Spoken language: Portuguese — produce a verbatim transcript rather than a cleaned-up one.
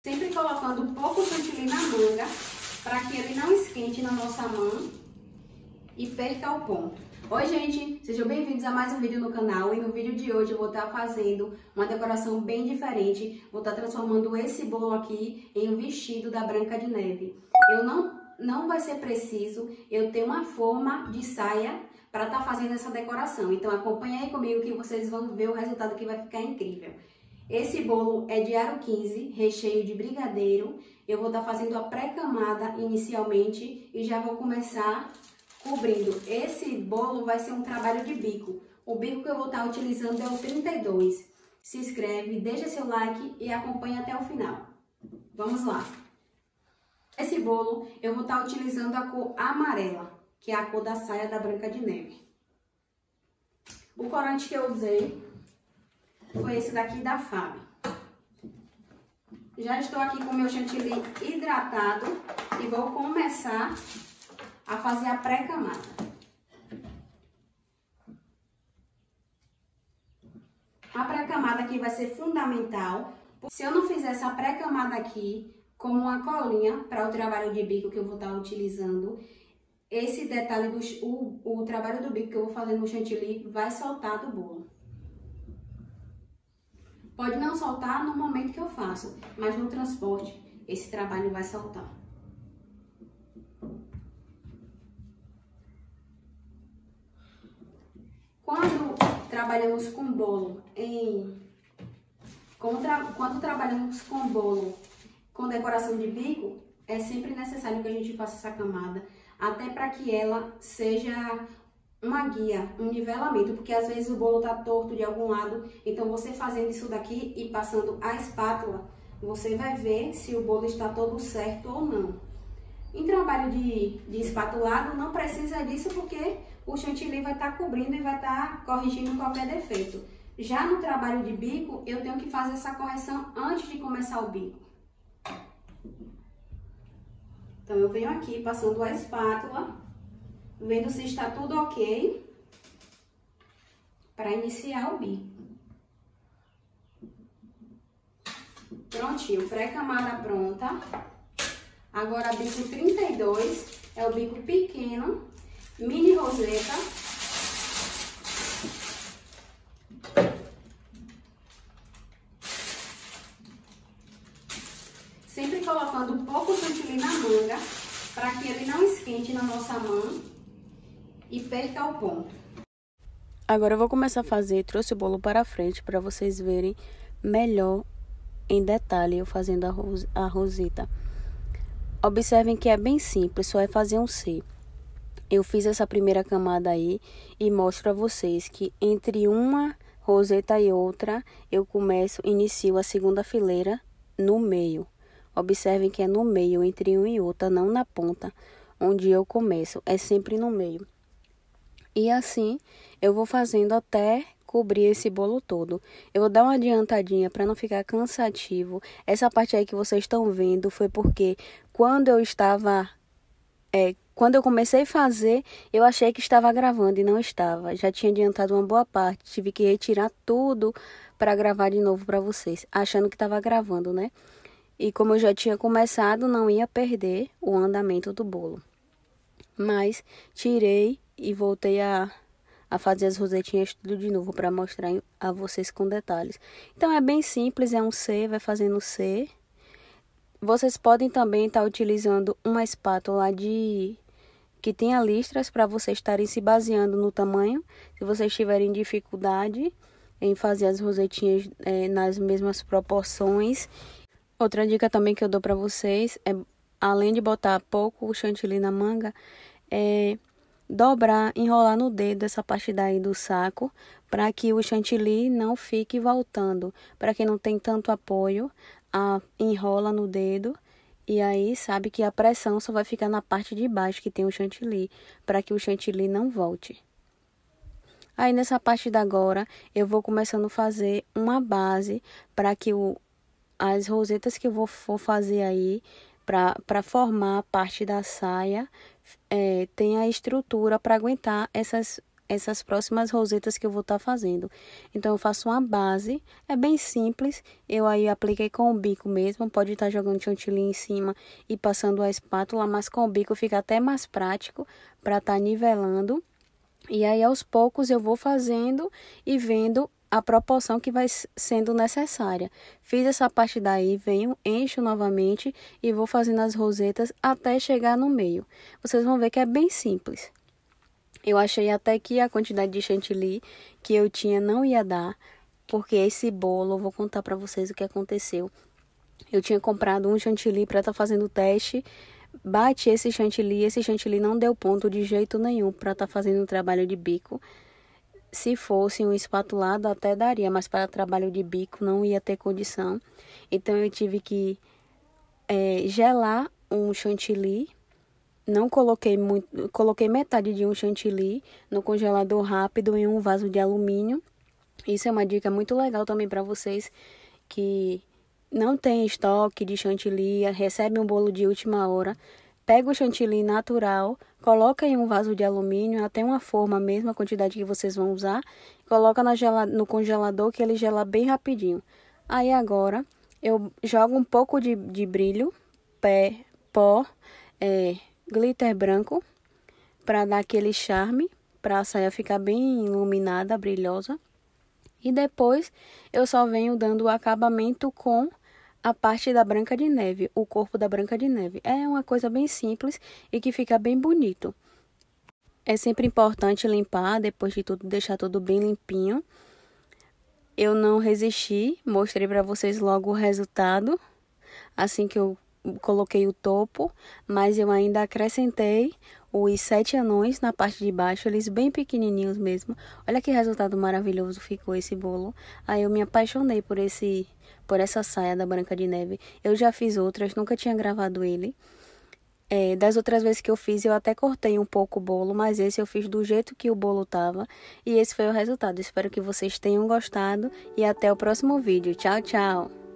Sempre colocando um pouco de chantilly na manga, para que ele não esquente na nossa mão e perca o ponto. Oi gente, sejam bem-vindos a mais um vídeo no canal, e no vídeo de hoje eu vou estar fazendo uma decoração bem diferente. Vou estar transformando esse bolo aqui em um vestido da Branca de Neve. Eu não, não vai ser preciso eu ter uma forma de saia para estar fazendo essa decoração. Então acompanha aí comigo que vocês vão ver o resultado, que vai ficar incrível. Esse bolo é de aro quinze, recheio de brigadeiro. Eu vou estar fazendo a pré-camada inicialmente e já vou começar cobrindo. Esse bolo vai ser um trabalho de bico. O bico que eu vou estar utilizando é o trinta e dois. Se inscreve, deixa seu like e acompanha até o final. Vamos lá. Esse bolo eu vou estar utilizando a cor amarela, que é a cor da saia da Branca de Neve. O corante que eu usei foi esse daqui da Fábio. Já estou aqui com o meu chantilly hidratado e vou começar a fazer a pré-camada. A pré-camada aqui vai ser fundamental. Se eu não fizer essa pré-camada aqui como uma colinha para o trabalho de bico que eu vou estar utilizando, esse detalhe do o, o trabalho do bico que eu vou fazer no chantilly vai soltar do bolo. Pode não soltar no momento que eu faço, mas no transporte esse trabalho vai soltar. Quando trabalhamos com bolo em quando, tra, quando trabalhamos com bolo com decoração de bico, é sempre necessário que a gente faça essa camada, até para que ela seja uma guia, um nivelamento, porque às vezes o bolo tá torto de algum lado. Então você fazendo isso daqui e passando a espátula, você vai ver se o bolo está todo certo ou não. Em trabalho de, de espatulado não precisa disso, porque o chantilly vai estar cobrindo e vai estar corrigindo qualquer defeito. Já no trabalho de bico, eu tenho que fazer essa correção antes de começar o bico. Então eu venho aqui passando a espátula, vendo se está tudo ok para iniciar o bico. Prontinho, pré-camada pronta. Agora bico trinta e dois, é o bico pequeno, mini roseta. Sempre colocando um pouco de chantilly na manga, para que ele não esquente na nossa mão e perca o ponto. Agora eu vou começar a fazer, trouxe o bolo para frente para vocês verem melhor em detalhe eu fazendo a, ros a roseta. Observem que é bem simples, só é fazer um C. Eu fiz essa primeira camada aí e mostro a vocês que entre uma roseta e outra eu começo, inicio a segunda fileira no meio. Observem que é no meio, entre um e outra, não na ponta, onde eu começo, é sempre no meio. E assim eu vou fazendo até cobrir esse bolo todo. Eu vou dar uma adiantadinha para não ficar cansativo. Essa parte aí que vocês estão vendo foi porque quando eu estava... É, quando eu comecei a fazer, eu achei que estava gravando e não estava. Já tinha adiantado uma boa parte, tive que retirar tudo para gravar de novo para vocês, achando que estava gravando, né? E como eu já tinha começado, não ia perder o andamento do bolo. Mas tirei e voltei a, a fazer as rosetinhas tudo de novo para mostrar a vocês com detalhes. Então é bem simples, é um C, vai fazendo C. Vocês podem também estar utilizando uma espátula de que tenha listras para vocês estarem se baseando no tamanho. Se vocês tiverem dificuldade em fazer as rosetinhas é, nas mesmas proporções. Outra dica também que eu dou para vocês é, além de botar pouco o chantilly na manga, é dobrar, enrolar no dedo essa parte daí do saco, para que o chantilly não fique voltando. Para quem não tem tanto apoio, a, enrola no dedo e aí sabe que a pressão só vai ficar na parte de baixo que tem o chantilly, para que o chantilly não volte. Aí nessa parte da agora, eu vou começando a fazer uma base para que o as rosetas que eu vou, vou fazer aí, para formar a parte da saia, é, tem a estrutura para aguentar essas essas próximas rosetas que eu vou estar tá fazendo. Então, eu faço uma base, é bem simples, eu aí apliquei com o bico mesmo, pode estar tá jogando chantilly em cima e passando a espátula, mas com o bico fica até mais prático para estar tá nivelando. E aí, aos poucos, eu vou fazendo e vendo a proporção que vai sendo necessária. Fiz essa parte daí, venho, encho novamente e vou fazendo as rosetas até chegar no meio. Vocês vão ver que é bem simples. Eu achei até que a quantidade de chantilly que eu tinha não ia dar, porque esse bolo, eu vou contar para vocês o que aconteceu. Eu tinha comprado um chantilly para estar tá fazendo o teste, bati esse chantilly, esse chantilly não deu ponto de jeito nenhum para estar tá fazendo o trabalho de bico. Se fosse um espatulado até daria, mas para trabalho de bico não ia ter condição. Então eu tive que é, gelar um chantilly. Não coloquei muito, coloquei metade de um chantilly no congelador rápido em um vaso de alumínio. Isso é uma dica muito legal também para vocês que não tem estoque de chantilly, recebe um bolo de última hora. Pega o chantilly natural, coloca em um vaso de alumínio, até uma forma mesmo, a quantidade que vocês vão usar. Coloca na gela, no congelador que ele gela bem rapidinho. Aí agora eu jogo um pouco de, de brilho, pé, pó, é, glitter branco, para dar aquele charme, para a saia ficar bem iluminada, brilhosa. E depois eu só venho dando o acabamento com a parte da Branca de Neve, o corpo da Branca de Neve. É uma coisa bem simples e que fica bem bonito. É sempre importante limpar, depois de tudo, deixar tudo bem limpinho. Eu não resisti, mostrei para vocês logo o resultado, assim que eu coloquei o topo, mas eu ainda acrescentei os sete anões na parte de baixo, eles bem pequenininhos mesmo. Olha que resultado maravilhoso ficou esse bolo. Aí eu me apaixonei por esse, por essa saia da Branca de Neve. Eu já fiz outras, nunca tinha gravado ele. É, das outras vezes que eu fiz, eu até cortei um pouco o bolo, mas esse eu fiz do jeito que o bolo tava. E esse foi o resultado. Espero que vocês tenham gostado e até o próximo vídeo. Tchau, tchau!